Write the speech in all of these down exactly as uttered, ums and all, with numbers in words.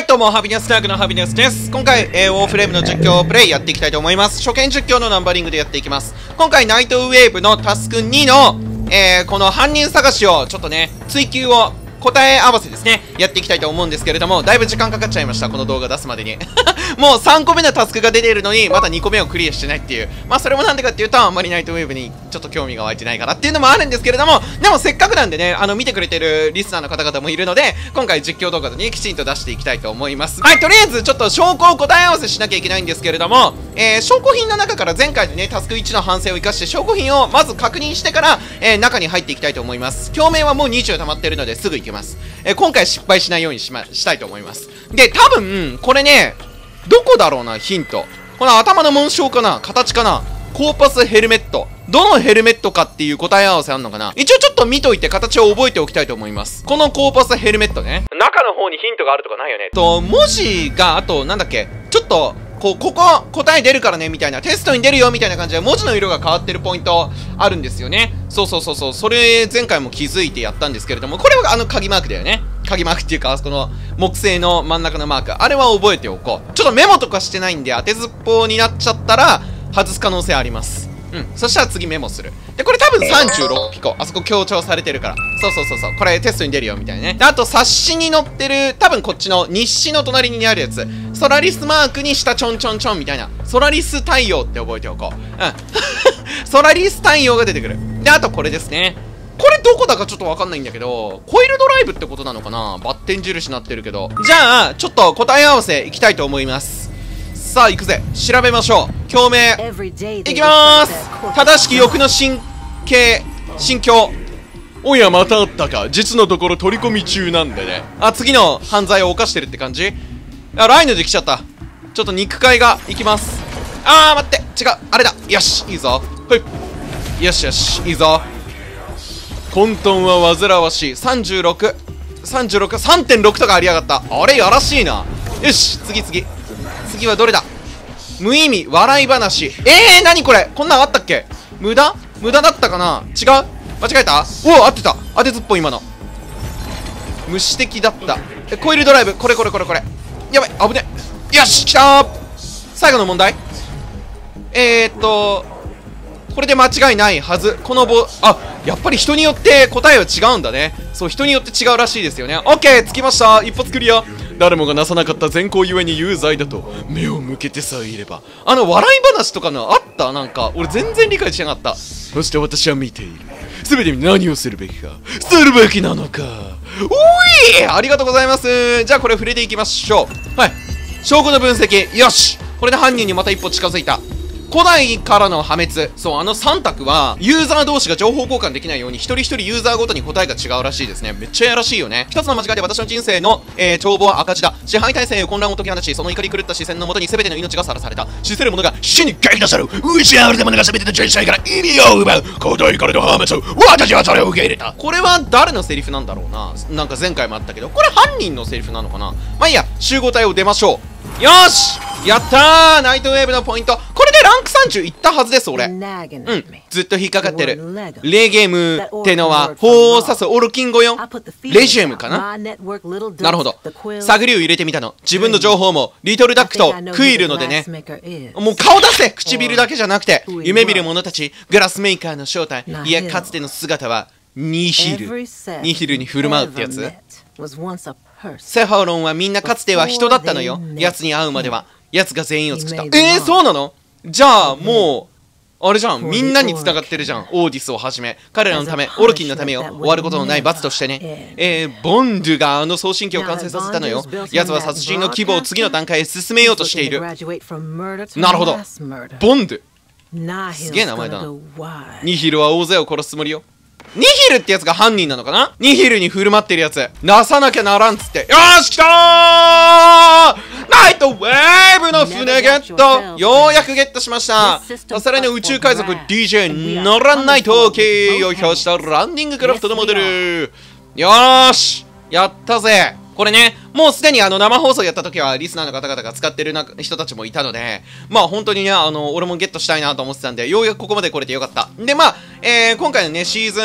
はいどうも、ハピネスタークのハピネスです。今回、えー、ウォーフレームの実況プレイやっていきたいと思います。初見実況のナンバリングでやっていきます。今回、ナイトウェーブのタスクにの、えー、この犯人探しをちょっとね、追求を答え合わせですね、やっていきたいと思うんですけれども、だいぶ時間かかっちゃいました、この動画出すまでに。もうさんこめのタスクが出ているのに、まだにこめをクリアしてないっていう。まあそれもなんでかっていうと、あんまりナイトウェーブにちょっと興味が湧いてないからっていうのもあるんですけれども、でもせっかくなんでね、あの見てくれてるリスナーの方々もいるので、今回実況動画でね、きちんと出していきたいと思います。はい、とりあえずちょっと証拠を答え合わせしなきゃいけないんですけれども、えー、証拠品の中から前回でね、タスクいちの反省を生かして証拠品をまず確認してから、えー、中に入っていきたいと思います。表面はもうにじゅう溜まってるのですぐ行けます。えー、今回失敗しないようにしま、したいと思います。で、多分、これね、どこだろうな、ヒント。この頭の紋章かな、形かな、コーパスヘルメット。どのヘルメットかっていう答え合わせあんのかな。一応ちょっと見といて形を覚えておきたいと思います。このコーパスヘルメットね。中の方にヒントがあるとかないよね。と、文字が、あと、なんだっけ、ちょっと、こう、ここ、答え出るからね、みたいな、テストに出るよ、みたいな感じで、文字の色が変わってるポイントあるんですよね。そうそうそうそう、それ、前回も気づいてやったんですけれども、これはあの、鍵マークだよね。鍵マークっていうか、あそこの、木製の真ん中のマーク。あれは覚えておこう。ちょっとメモとかしてないんで、当てずっぽうになっちゃったら、外す可能性あります。うん。そしたら次メモする。で、これ多分さんじゅうろくピコ。あそこ強調されてるから。そうそうそうそう。これテストに出るよ、みたいなね。で、あと冊子に載ってる、多分こっちの日誌の隣にあるやつ。ソラリスマークに下ちょんちょんちょんみたいな。ソラリス太陽って覚えておこう。うん。ソラリス太陽が出てくる。で、あとこれですね。これどこだかちょっとわかんないんだけど、コイルドライブってことなのかな？バッテン印になってるけど。じゃあ、ちょっと答え合わせいきたいと思います。さあ、行くぜ。調べましょう。共鳴。いきまーす。正しき欲の神経、心境。おや、またあったか。実のところ取り込み中なんでね。あ、次の犯罪を犯してるって感じ？あ、ライヌで来ちゃった。ちょっと肉塊がいきます。あー、待って。違う。あれだ。よし、いいぞ。はい。よしよし、いいぞ。混沌は煩わしい。さんじゅうろく。さんじゅうろく。さんてんろく とかありやがった。あれ、やらしいな。よし、次次。次はどれだ？無意味、笑い話。えー、なにこれ？こんなんあったっけ？無駄？無駄だったかな？違う？間違えた？おお、合ってた。当てずっぽい、今の。無視的だった。え、コイルドライブ。これこれこれこれ。やばい、危ね。よし、来たー。最後の問題。えーっと、これで間違いないはず。この棒、あ、やっぱり人によって答えは違うんだね。そう、人によって違うらしいですよね。オッケー、着きました。一発クリア。誰もがなさなかった善行ゆえに有罪だと目を向けてさえいれば。あの笑い話とかのあった？なんか俺全然理解しなかった。そして私は見ている。全てに何をするべきか、するべきなのか。おい、ありがとうございます。じゃあこれ触れていきましょう。はい、証拠の分析。よし、これで犯人にまた一歩近づいた。古代からの破滅。そう、あのさん択は、ユーザー同士が情報交換できないように、一人一人ユーザーごとに答えが違うらしいですね。めっちゃやらしいよね。一つの間違いで私の人生の、えー、帳簿は赤字だ。支配体制へ混乱を解き放ち、その怒り狂った視線のもとに全ての命がさらされた。死せる者が死に激なさる。失われた者が全ての人生から意味を奪う。古代からの破滅。私はそれを受け入れた。これは誰のセリフなんだろうな。なんか前回もあったけど、これ犯人のセリフなのかな。まあいいや、集合体を出ましょう。よーし、やったー。ナイトウェーブのポイント。これでランクさんじゅういったはずです、俺。うん。ずっと引っかかってる。レゲームってのは、法を指すオルキン語よ。レジェムかな？なるほど。探りを入れてみたの。自分の情報も、リトルダックと食いるのでね。もう顔出せ！唇だけじゃなくて、夢見る者たち、グラスメーカーの正体、いや、かつての姿は、ニヒル。ニヒルに振る舞うってやつ？セファロンはみんなかつては人だったのよ。奴に会うまでは。奴が全員を作った。えー、そうなの？じゃあ、もう、あれじゃん。みんなに繋がってるじゃん。オーディスをはじめ。彼らのため、オルキンのためよ。終わることのない罰としてね。えー、ボンドゥがあの送信機を完成させたのよ。奴は殺人の規模を次の段階へ進めようとしている。なるほど。ボンドゥ。すげえ名前だな。ニヒルは大勢を殺すつもりよ。ニヒルってやつが犯人なのかな？ニヒルに振る舞ってるやつ。なさなきゃならんっつって。よーし、来たー！ナイトウェーブの船ゲット！ようやくゲットしました。さらに宇宙海賊 ディージェー ノランナイト K を表したランディングクラフトのモデル。よーし、やったぜ。これね、もうすでにあの生放送やった時はリスナーの方々が使ってるな人たちもいたので、まあ本当にね、あの、俺もゲットしたいなと思ってたんで、ようやくここまで来れてよかった。で、まあ、えー、今回のね、シーズン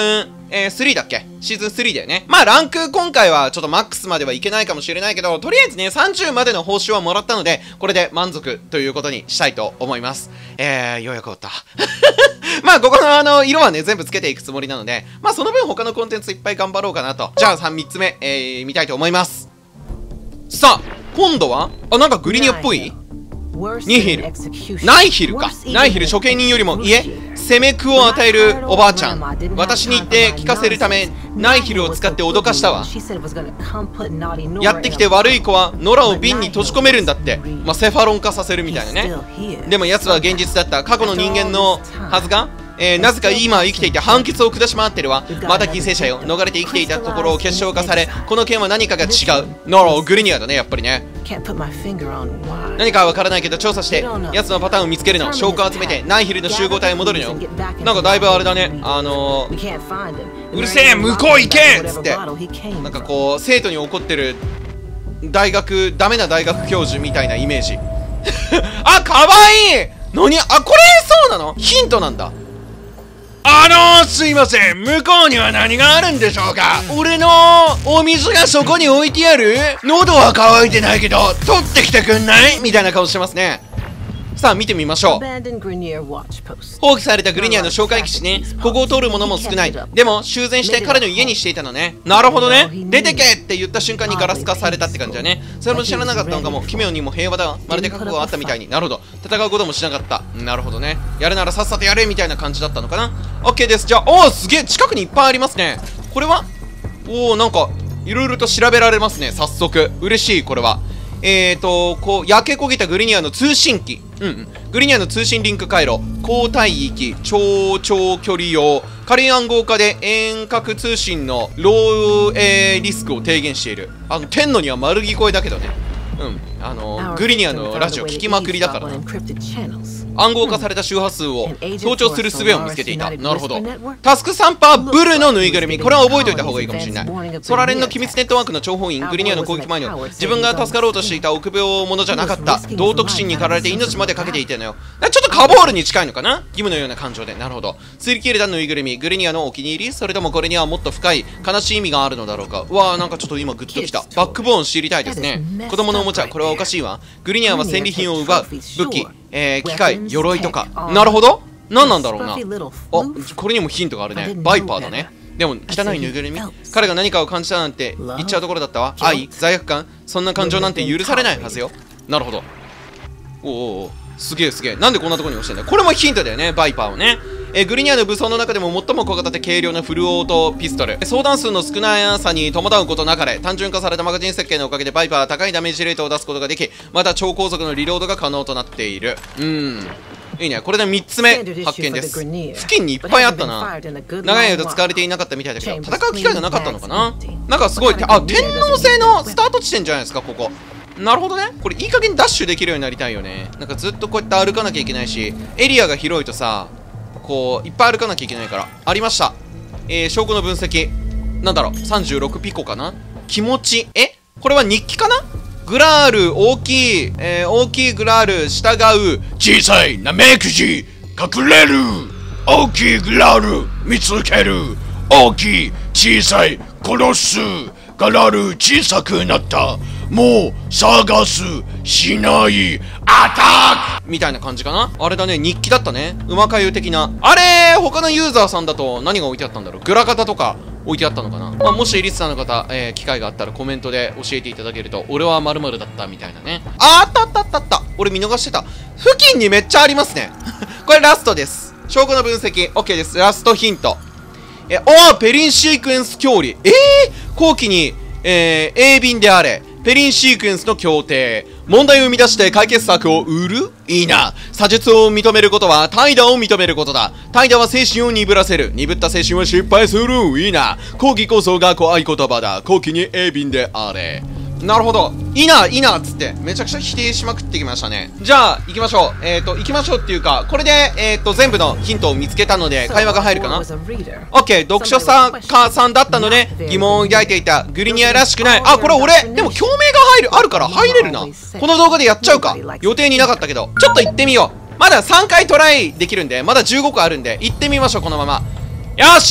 えー、スリーだっけシーズンスリーだよね。まあ、ランク今回はちょっとマックスまではいけないかもしれないけど、とりあえずね、さんじゅうまでの報酬はもらったので、これで満足ということにしたいと思います。えー、ようやく終わった。まあ、ここのあの、色はね、全部つけていくつもりなので、まあ、その分他のコンテンツいっぱい頑張ろうかなと。じゃあ、さん、みっつめ、えー、見たいと思います。さあ、今度は、あ、なんかグリニアっぽいニヒル。ナイヒルか。ナイヒル処刑人よりも、いえ、攻め苦を与えるおばあちゃん。私に言って聞かせるため、ナイヒルを使って脅かしたわ。やってきて悪い子は、ノラを瓶に閉じ込めるんだって。まあ、セファロン化させるみたいなね。でも奴は現実だった。過去の人間のはずがえー、なぜか今は生きていて判決を下し回ってるわ。また犠牲者よ。逃れて生きていたところを結晶化され、この件は何かが違う。ノログリニアだね、やっぱりね。何かはわからないけど調査して奴のパターンを見つけるの。証拠を集めてナイヒルの集合体に戻るのよ。なんかだいぶあれだね、あのー、うるせえ向こう行けっつって、なんかこう生徒に怒ってる大学ダメな大学教授みたいなイメージ。あ、かわいい。何、あ、これそうなの？ヒントなんだ。あのー、すいません、向こうには何があるんでしょうか。俺のお水がそこに置いてある。喉は渇いてないけど取ってきてくんないみたいな顔してますね。さあ見てみましょう。放棄されたグリニアの紹介基地ね。ここを通るものも少ない。でも修繕して彼の家にしていたのね。なるほどね。出てけって言った瞬間にガラス化されたって感じだね。それも知らなかったのかも。奇妙にも平和だわ。まるで覚悟があったみたいに。なるほど。戦うこともしなかった。なるほどね。やるならさっさとやれみたいな感じだったのかな。 OK です。じゃあ、おおすげえ近くにいっぱいありますね。これはおお、なんかいろいろと調べられますね。早速嬉しい。これはえーと、こう、焼け焦げたグリニアの通信機。うんうん。グリニアの通信リンク回路。高帯域、超長距離用。仮暗号化で遠隔通信のロー、えー、リスクを低減している。あの、天のには丸聞こえだけどね。うん。あの、グリニアのラジオ聞きまくりだからな。暗号化された周波数を盗聴する術を見つけていた。なるほど。タスクサンパーブルのぬいぐるみ。これは覚えておいた方がいいかもしれない。ソラレンの機密ネットワークの諜報員グリニアの攻撃前の自分が助かろうとしていた臆病者じゃなかった。道徳心に駆られて命までかけていたのよ。ちょっとカボールに近いのかな。義務のような感情で。なるほど。擦り切れたぬいぐるみ。グリニアのお気に入り？それともこれにはもっと深い悲しい意味があるのだろうか。うわー、なんかちょっと今グッときた。バックボーン知りたいですね。子供のおもちゃ。これはおかしいわ。グリニアは戦利品を奪う武器、えー、機械、鎧とか。なるほど。何なんだろうな。あ、これにもヒントがあるね。バイパーだね。でも汚いぬいぐるみ。彼が何かを感じたなんて言っちゃうところだったわ。愛、罪悪感、そんな感情なんて許されないはずよ。なるほど。おおお、すげえすげえ。なんでこんなところに押してんだよ。これもヒントだよね、バイパーをね。えー、グリニアの武装の中でも最も小型で軽量なフルオートピストル。相談数の少なさに伴うことなかれ、単純化されたマガジン設計のおかげでバイパーは高いダメージレートを出すことができ、また超高速のリロードが可能となっている。うーん、いいね。これでみっつめ発見です。付近にいっぱいあったな。長い間使われていなかったみたいだけど、戦う機会がなかったのかな。なんかすごい、あ、天王星のスタート地点じゃないですか、ここ。なるほどね。これいい加減ダッシュできるようになりたいよね。なんかずっとこうやって歩かなきゃいけないし、エリアが広いとさ、こういっぱい歩かなきゃいけないから。ありました。えー、証拠の分析。なんだろう、さんじゅうろくピコかな。気持ち、えこれは日記かな。グラール大きい、えー、大きいグラール従う小さいナメクジ隠れる。大きいグラール見つける。大きい小さい殺す。グラール小さくなった。もう探すしないアタックみたいな感じかな。あれだね、日記だったね。馬かゆ的な。あれ他のユーザーさんだと何が置いてあったんだろう。グラカタとか置いてあったのかな。まあ、もしリスナーの方、えー、機会があったらコメントで教えていただけると、俺は〇〇だったみたいなね。あ、あったあったあったあった。俺見逃してた。付近にめっちゃありますね。これラストです。証拠の分析 OK です。ラストヒント。え、おー、ペリンシークエンス協理。えー、後期に、えー、鋭敏であれ。ペリンシークエンスの協定。問題を生み出して解決策を売る？いいな。左術を認めることは怠惰を認めることだ。怠惰は精神を鈍らせる。鈍った精神は失敗する。いいな。後期こそが怖い言葉だ。後期に鋭敏であれ。なるほど。いいな、いいなっつって、めちゃくちゃ否定しまくってきましたね。じゃあ、行きましょう。えっと、行きましょうっていうか、これで、えっと、全部のヒントを見つけたので、会話が入るかな？ OK、読書作家さんだったので、疑問を抱いていた。グリニアらしくない。あ、これ俺、でも、共鳴が入る、あるから入れるな。この動画でやっちゃうか。予定になかったけど。ちょっと行ってみよう。まださんかいトライできるんで、まだじゅうごこあるんで、行ってみましょう、このまま。よし！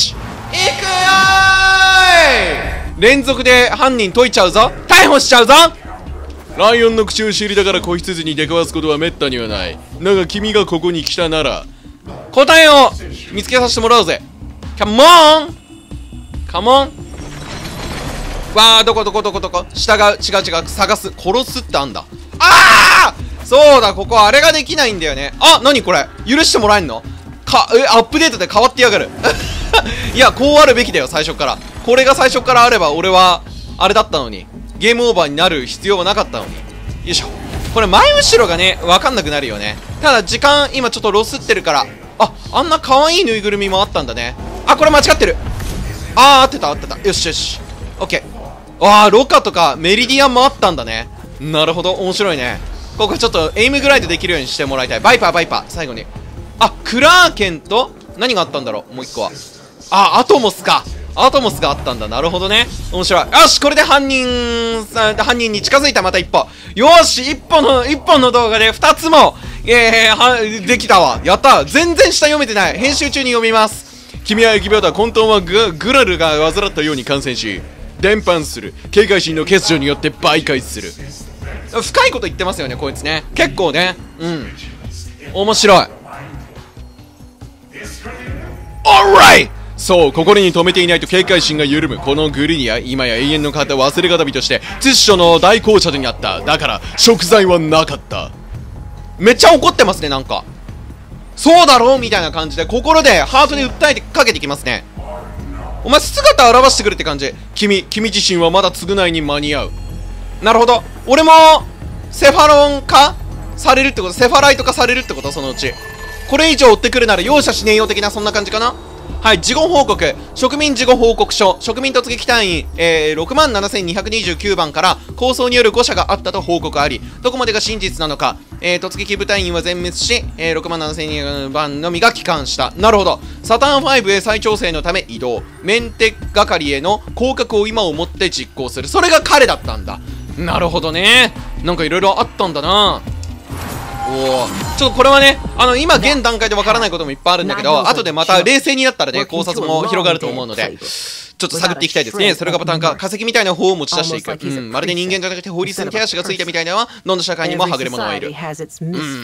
くよーい。連続で犯人解いちゃうぞ。逮捕しちゃうぞ。 ライオンの口を知りだから子羊に出くわすことはめったにはない。だが君がここに来たなら答えを見つけさせてもらおうぜ。カモンカモン。わー、どこどこどこどこ。従う。違う違う。探す。殺すってあんだ。あー、そうだ、ここあれができないんだよね。あ、なにこれ、許してもらえんのか。え、アップデートで変わってやがる。いや、こうあるべきだよ、最初から。これが最初からあれば俺はあれだったのに、ゲームオーバーになる必要はなかったのに。よいしょ。これ前後ろがね、わかんなくなるよね。ただ時間今ちょっとロスってるから。あ、あんな可愛いぬいぐるみもあったんだね。あ、これ間違ってる。あー、合ってた合ってた。よしよし、オッケー。わー、ロカとかメリディアンもあったんだね。なるほど、面白いね。ここちょっとエイムグライドできるようにしてもらいたい。バイパーバイパー、最後に。あ、クラーケンと何があったんだろう、もう一個は。あ、アトモスか。アトモスがあったんだ。なるほどね。面白い。よし、これで犯人さん、犯人に近づいた。また一歩。よし、一本の、一本の動画で二つも、えー、は、できたわ。やった。全然下読めてない。編集中に読みます。 君は疫病だ。混沌はググラルが患ったように感染し伝播する。警戒心の欠如によって媒介する。 深いこと言ってますよね、こいつね。結構ね。うん。面白い。 Alright! そう、心に留めていないと警戒心が緩む。このグリニア、今や永遠の方忘れがたびとして秩序の大紅茶になった。だから食材はなかった。 めっちゃ怒ってますね、なんか。そうだろうみたいな感じで、心でハートで訴えてかけてきますね。お前姿現してくるって感じ。 君、君自身はまだ償いに間に合う。 なるほど。俺もセファロン化されるってこと、セファライト化されるってこと、そのうち。これ以上追ってくるなら容赦しねえよ的な、そんな感じかな。はい、事後報告。植民事後報告書。植民突撃隊員、えー、ろくまんななせんにひゃくにじゅうきゅうばんから抗争による誤射があったと報告あり、どこまでが真実なのか。えー、突撃部隊員は全滅し、えー、ろくまんななせんにひゃくばんのみが帰還した。なるほど。サターンファイブへ再調整のため移動。メンテ係への降格を今をもって実行する。それが彼だったんだ。なるほどね。なんかいろいろあったんだな。おお、ちょっとこれはね、あの今現段階でわからないこともいっぱいあるんだけど、後でまた冷静になったらね、考察も広がると思うので、ちょっと探っていきたいですね。それがボタンか、化石みたいな方を持ち出していく。うん、まるで人間じゃなくて法律に手足がついたみたいなのは、どんな社会にもはぐれ者はいる。うん、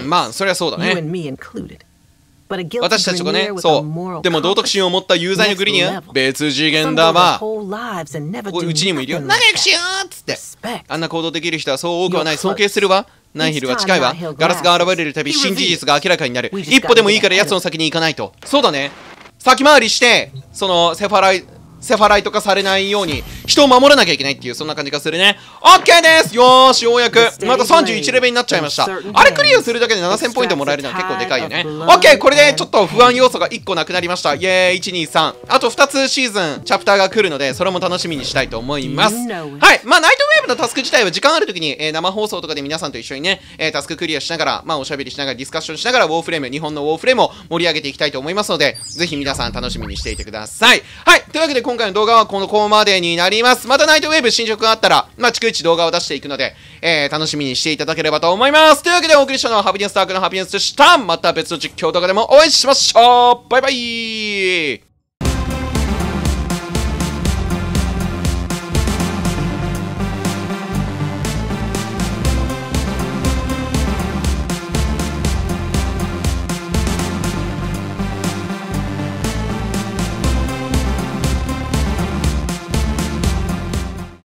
まあ、そりゃそうだね。私たちがね、そう。でも道徳心を持った有罪のグリニア、別次元だわ。ここうちにもいるよ。仲良くしようっつって。あんな行動できる人はそう多くはない。尊敬するわ。ナイヒルは近いわ。ガラスが現れるたび新事実が明らかになる。一歩でもいいから奴の先に行かないと。そうだね。先回りして、そのセファライ、セファライト化されないように人を守らなきゃいけないっていう、そんな感じがするね。オッケーです。よーし、ようやくまたさんじゅういちレベルになっちゃいました。あれクリアするだけでななせんポイントもらえるのは結構でかいよね。オッケー、これでちょっと不安要素がいっこなくなりました。イエーイ。いちにさん、あとふたつシーズンチャプターが来るので、それも楽しみにしたいと思います。はい、まあナイトウェーブのタスク自体は時間ある時に、えー、生放送とかで皆さんと一緒にね、えー、タスククリアしながら、まあおしゃべりしながらディスカッションしながらウォーフレーム、日本のウォーフレームを盛り上げていきたいと思いますので、ぜひ皆さん楽しみにしていてください。はい、というわけで今回の動画はこのここまでになります。またナイトウェーブ進捗があったら、まあ、逐一動画を出していくので、えー、楽しみにしていただければと思います。というわけでお送りしたのはハピネスタークのハピネスでした。また別の実況動画でもお会いしましょう。バイバイ。